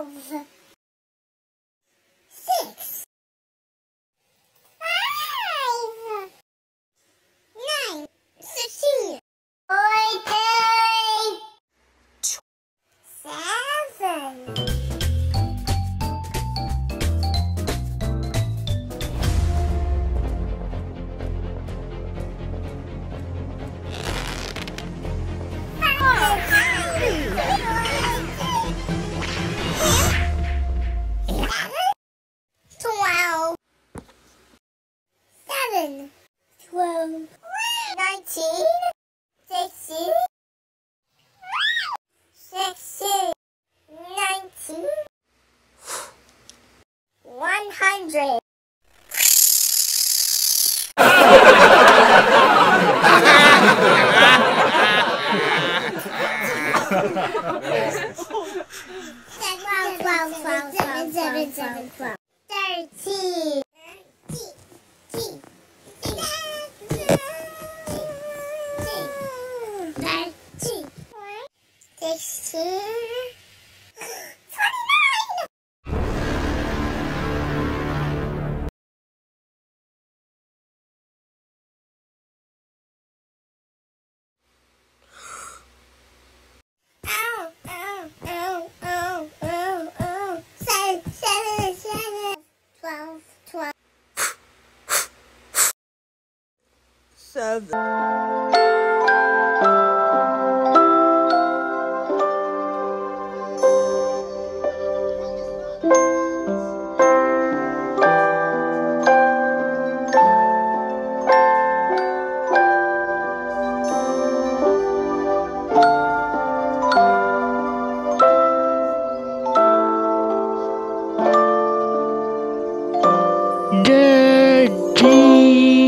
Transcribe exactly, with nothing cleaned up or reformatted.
twelve, six, five, nine, sixteen, fourteen, seven. Twelve, seven, twelve, nineteen, sixteen, sixteen, nineteen, one hundred. Twelve, twelve, twelve, twelve, twelve, twelve, twelve. Thirteen. Thirteen. Sixteen. Twenty-nine. Ow, ow, ow, ow, ow, ow. Seven, seven, seven. Twelve, twelve. Seven. Daddy.